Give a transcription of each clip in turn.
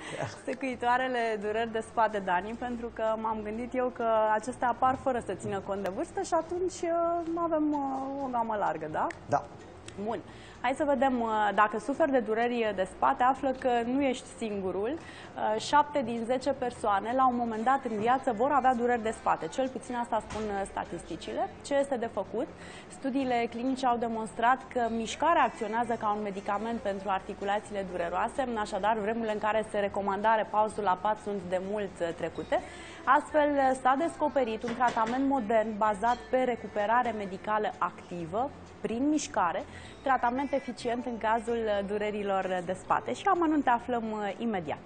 Săcuitoarele dureri de spate, Dani, pentru că m-am gândit eu că acestea apar fără să țină cont de vârstă și atunci avem o gamă largă, da? Da. Bun. Hai să vedem, dacă suferi de dureri de spate, află că nu ești singurul. 7 din 10 persoane, la un moment dat în viață, vor avea dureri de spate. Cel puțin asta spun statisticile. Ce este de făcut? Studiile clinice au demonstrat că mișcarea acționează ca un medicament pentru articulațiile dureroase, așadar vremurile în care se recomanda repausul la pat sunt de mult trecute. Astfel, s-a descoperit un tratament modern bazat pe recuperare medicală activă, prin mișcare, tratament eficient în cazul durerilor de spate. Și amănunte aflăm imediat.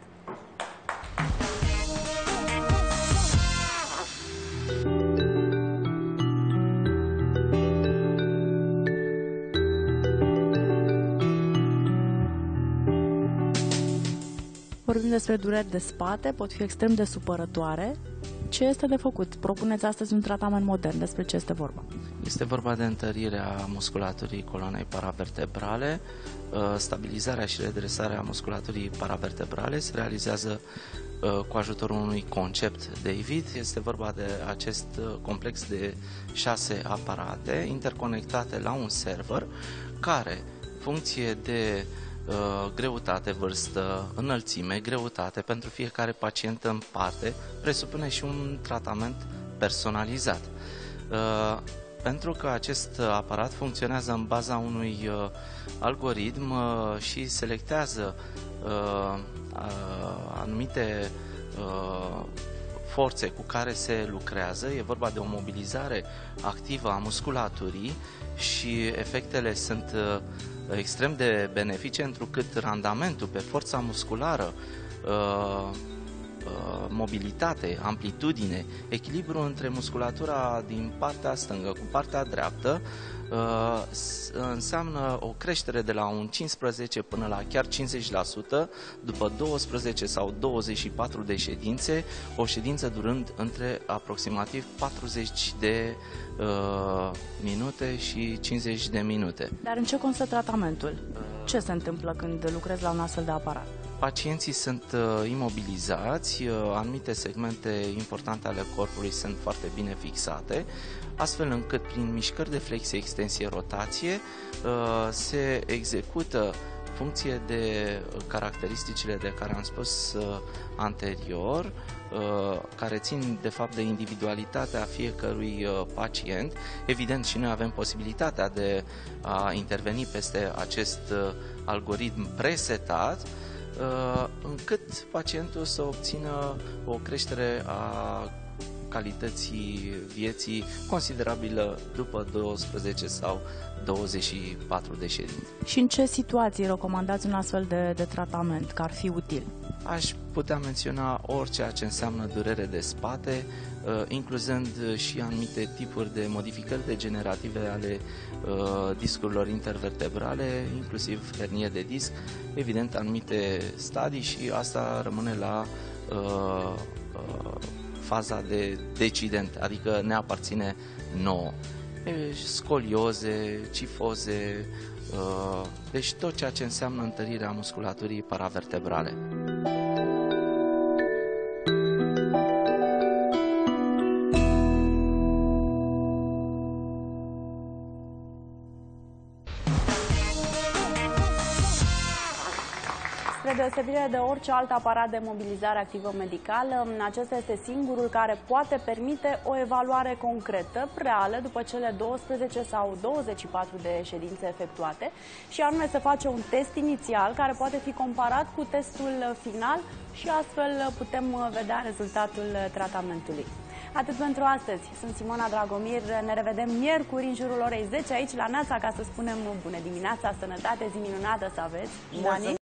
Vorbim despre dureri de spate, pot fi extrem de supărătoare. Ce este de făcut? Propuneți astăzi un tratament modern. Despre ce este vorba? Este vorba de întărirea musculaturii coloanei paravertebrale. Stabilizarea și redresarea musculaturii paravertebrale se realizează cu ajutorul unui concept David. Este vorba de acest complex de 6 aparate interconectate la un server care, în funcție de greutate, vârstă, înălțime, greutate pentru fiecare pacient în parte, presupune și un tratament personalizat. Pentru că acest aparat funcționează în baza unui algoritm și selectează anumite forțe cu care se lucrează, e vorba de o mobilizare activă a musculaturii și efectele sunt extrem de benefice, întrucât randamentul pe forța musculară, mobilitate, amplitudine, echilibru între musculatura din partea stângă cu partea dreaptă înseamnă o creștere de la un 15 până la chiar 50% după 12 sau 24 de ședințe, o ședință durând între aproximativ 40 de minute și 50 de minute. Dar în ce constă tratamentul? Ce se întâmplă când lucrezi la un astfel de aparat? Pacienții sunt imobilizați, anumite segmente importante ale corpului sunt foarte bine fixate, astfel încât prin mișcări de flexie, extensie, rotație se execută funcție de caracteristicile de care am spus anterior, care țin de fapt de individualitatea fiecărui pacient. Evident, și noi avem posibilitatea de a interveni peste acest algoritm presetat, încât pacientul să obțină o creștere a calității vieții considerabilă după 12 sau 24 de ședințe. Și în ce situații recomandați un astfel de tratament, că ar fi util? Aș putea menționa orice ce înseamnă durere de spate, incluzând și anumite tipuri de modificări degenerative ale discurilor intervertebrale, inclusiv hernie de disc, evident anumite stadii, și asta rămâne la faza de decident, adică ne aparține nouă. Scolioze, cifoze, deci tot ceea ce înseamnă întărirea musculaturii paravertebrale. Spre deosebire de orice alt aparat de mobilizare activă medicală, acesta este singurul care poate permite o evaluare concretă, reală, după cele 12 sau 24 de ședințe efectuate, și anume se face un test inițial care poate fi comparat cu testul final și astfel putem vedea rezultatul tratamentului. Atât pentru astăzi. Sunt Simona Dragomir. Ne revedem miercuri în jurul orei 10 aici la Neața, ca să spunem bună dimineața, sănătate, zi minunată să aveți. Dani?